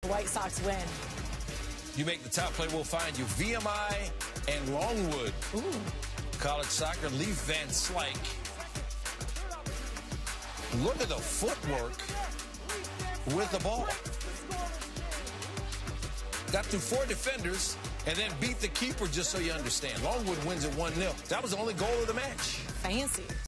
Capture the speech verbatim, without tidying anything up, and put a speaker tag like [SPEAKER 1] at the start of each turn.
[SPEAKER 1] The White Sox win.
[SPEAKER 2] You make the top play, we'll find you V M I and Longwood.
[SPEAKER 1] Ooh.
[SPEAKER 2] College soccer, Leif VanSlyke. Look at the footwork with the ball. Got through four defenders and then beat the keeper, just so you understand. Longwood wins at one nil. That was the only goal of the match.
[SPEAKER 1] Fancy.